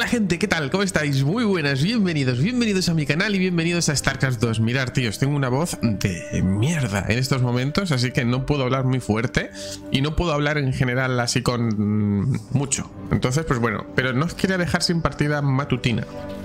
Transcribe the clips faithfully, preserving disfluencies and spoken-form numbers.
Hola gente, ¿qué tal? ¿Cómo estáis? Muy buenas, bienvenidos, bienvenidos a mi canal y bienvenidos a StarCraft dos. Mirad, tíos, tengo una voz de mierda en estos momentos, así que no puedo hablar muy fuerte y no puedo hablar en general así con mucho. Entonces, pues bueno, pero no os quería dejar sin partida matutina.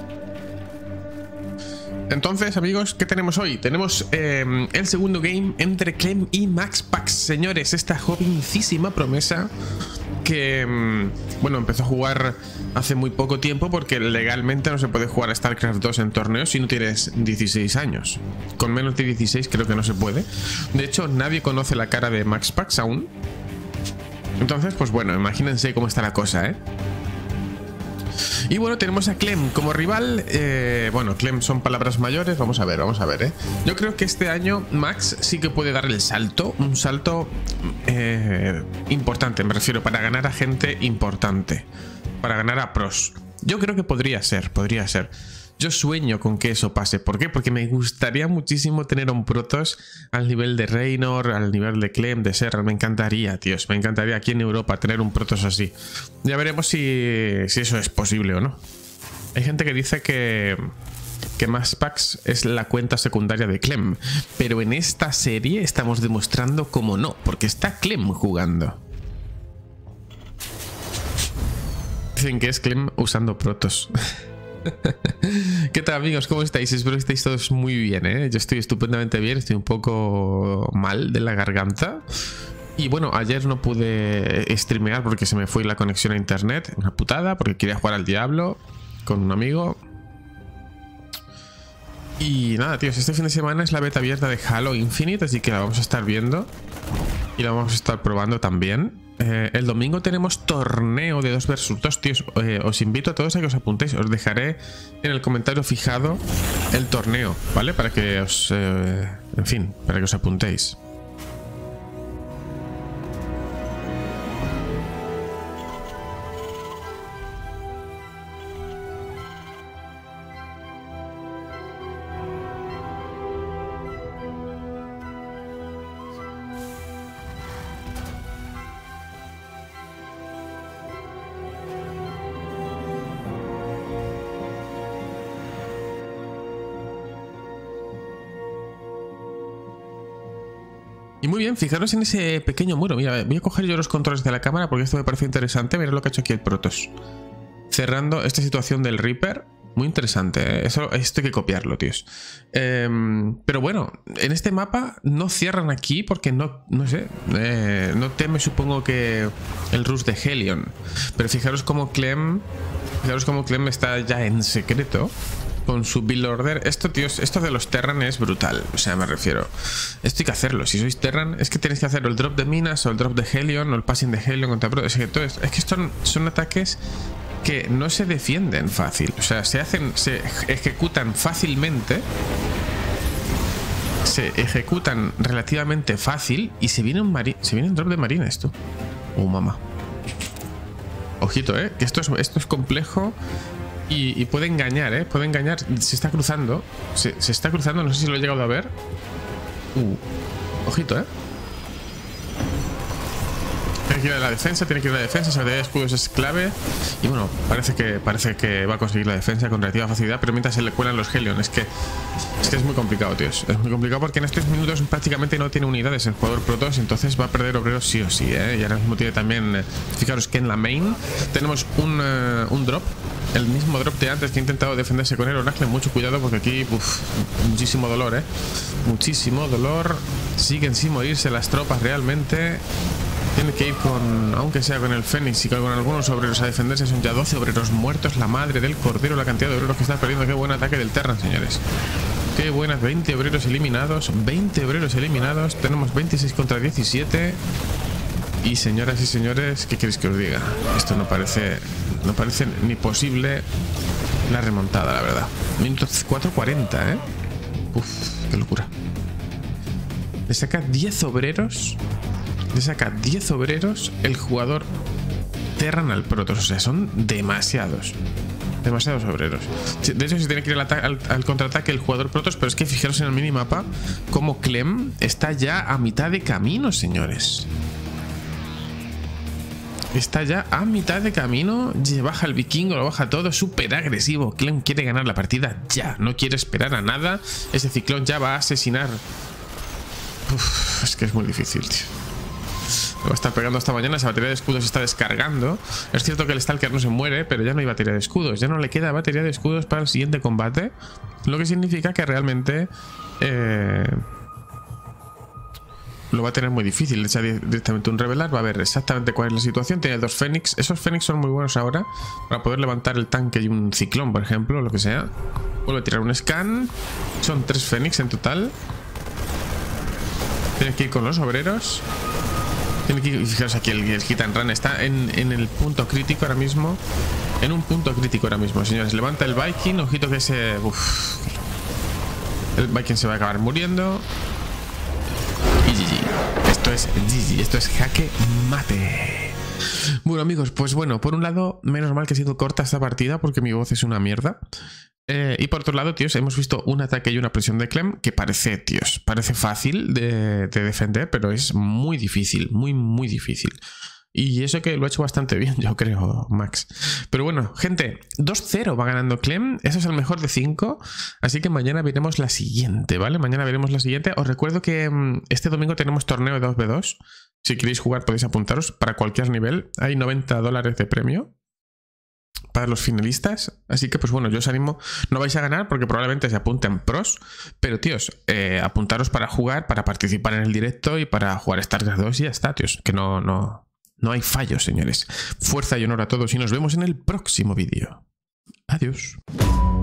Entonces, amigos, ¿qué tenemos hoy? Tenemos eh, el segundo game entre Clem y MaxPax. Señores, esta jovencísima promesa que, bueno, empezó a jugar hace muy poco tiempo porque legalmente no se puede jugar a StarCraft dos en torneos si no tienes dieciséis años. Con menos de dieciséis creo que no se puede. De hecho, nadie conoce la cara de MaxPax aún. Entonces, pues bueno, imagínense cómo está la cosa, ¿eh? Y bueno, tenemos a Clem como rival. eh, Bueno, Clem son palabras mayores. Vamos a ver, vamos a ver, ¿eh? Yo creo que este año Max sí que puede dar el salto. Un salto eh, importante, me refiero, para ganar a gente importante, para ganar a pros. Yo creo que podría ser, podría ser. Yo sueño con que eso pase. ¿Por qué? Porque me gustaría muchísimo tener a un Protoss al nivel de Reynor, al nivel de Clem, de Serra. Me encantaría, tíos. Me encantaría aquí en Europa tener un Protoss así. Ya veremos si, si eso es posible o no. Hay gente que dice que, que MaxPax es la cuenta secundaria de Clem. Pero en esta serie estamos demostrando cómo no. Porque está Clem jugando. Dicen que es Clem usando Protoss. ¿Qué tal, amigos? ¿Cómo estáis? Espero que estéis todos muy bien, ¿eh? Yo estoy estupendamente bien, estoy un poco mal de la garganta. Y bueno, ayer no pude streamear porque se me fue la conexión a internet. Una putada, porque quería jugar al Diablo con un amigo. Y nada, tíos, este fin de semana es la beta abierta de Halo Infinite, así que la vamos a estar viendo. Y la vamos a estar probando también. Eh, el domingo tenemos torneo de dos versus dos, tíos. Eh, os invito a todos a que os apuntéis. Os dejaré en el comentario fijado el torneo, ¿vale? Para que os... Eh, en fin, para que os apuntéis. Y muy bien, fijaros en ese pequeño muro. Mira, voy a coger yo los controles de la cámara porque esto me parece interesante. Mirad lo que ha hecho aquí el Protoss. Cerrando esta situación del Reaper. Muy interesante, ¿eh? Eso, esto hay que copiarlo, tíos. Eh, pero bueno, en este mapa no cierran aquí porque no, no sé, eh, no teme, supongo, que el rush de Hellion. Pero fijaros cómo Clem, fijaros cómo Clem está ya en secreto con su build order. Esto, tíos, esto de los Terran es brutal. O sea, me refiero, esto hay que hacerlo. Si sois Terran, es que tenéis que hacer el drop de minas o el drop de Hellion o el passing de Hellion contra Pro. Es que, todo es, es que son, son ataques que no se defienden fácil. O sea, se hacen, se ejecutan fácilmente. Se ejecutan relativamente fácil y se viene un marine, se viene un drop de marina esto. Oh, mamá. Ojito, eh, que esto es, esto es complejo. Y, y puede engañar, ¿eh? Puede engañar. Se está cruzando. Se, se está cruzando. No sé si lo he llegado a ver. Uh. Ojito, ¿eh? Tiene que ir a la defensa. Tiene que ir a la defensa. Esa de escudos es clave. Y bueno, parece que, parece que va a conseguir la defensa con relativa facilidad. Pero mientras se le cuelan los Hellion. Es que, es que es muy complicado, tíos. Es muy complicado porque en estos minutos prácticamente no tiene unidades el jugador Protoss. Entonces va a perder obreros sí o sí, ¿eh? Y ahora mismo tiene también... Eh, fijaros que en la main tenemos un, uh, un drop. El mismo drop de antes que he intentado defenderse con el Oracle. Mucho cuidado porque aquí, uf, muchísimo dolor, eh. Muchísimo dolor. Siguen sin morirse las tropas realmente. Tiene que ir con, aunque sea con el Fénix y con algunos obreros a defenderse. Son ya doce obreros muertos. La madre del cordero, la cantidad de obreros que está perdiendo. Qué buen ataque del Terran, señores. Qué buenas, veinte obreros eliminados. veinte obreros eliminados. Tenemos veintiséis contra diecisiete. Y señoras y señores, ¿qué queréis que os diga? Esto no parece, no parece ni posible la remontada, la verdad. Minuto cuatro cuarenta, ¿eh? Uf, qué locura. Le saca diez obreros. Le saca diez obreros el jugador Terran al Protoss. O sea, son demasiados. Demasiados obreros. De hecho, se tiene que ir al, al, al contraataque el jugador Protoss. Pero es que fijaros en el minimapa como Clem está ya a mitad de camino, señores. está ya a mitad de camino. Baja el vikingo, lo baja todo. Súper agresivo. Clem quiere ganar la partida ya. No quiere esperar a nada. Ese ciclón ya va a asesinar. Uf, es que es muy difícil, tío. Lo va a estar pegando hasta mañana. Esa batería de escudos se está descargando. Es cierto que el Stalker no se muere, pero ya no hay batería de escudos. Ya no le queda batería de escudos para el siguiente combate. Lo que significa que realmente... Eh... lo va a tener muy difícil. Le echa directamente un revelar. Va a ver exactamente cuál es la situación. Tiene dos Fénix. Esos Fénix son muy buenos ahora para poder levantar el tanque y un ciclón, por ejemplo, o lo que sea. Vuelve a tirar un scan. Son tres Fénix en total. Tiene que ir con los obreros. Tiene que ir... Fijaos aquí, el, el hit and run está en, en el punto crítico ahora mismo. En un punto crítico ahora mismo, señores. Levanta el Viking. Ojito que ese... Uf. El Viking se va a acabar muriendo. Y G G. Esto es G G. Esto es jaque mate. Bueno, amigos, pues bueno, por un lado, menos mal que ha sido corta esta partida porque mi voz es una mierda. Eh, y por otro lado, tíos, hemos visto un ataque y una presión de Clem que parece, tíos, parece fácil de, de defender, pero es muy difícil, muy, muy difícil. Y eso que lo ha hecho bastante bien, yo creo, Max. Pero bueno, gente, dos cero va ganando Clem. Eso es el mejor de cinco. Así que mañana veremos la siguiente, ¿vale? Mañana veremos la siguiente. Os recuerdo que um, este domingo tenemos torneo de dos ve dos. Si queréis jugar podéis apuntaros para cualquier nivel. Hay noventa dólares de premio para los finalistas. Así que pues bueno, yo os animo. No vais a ganar porque probablemente se apunten pros. Pero tíos, eh, apuntaros para jugar, para participar en el directo y para jugar StarCraft dos y ya está, tíos. Que no... no... No hay fallos, señores. Fuerza y honor a todos y nos vemos en el próximo vídeo. Adiós.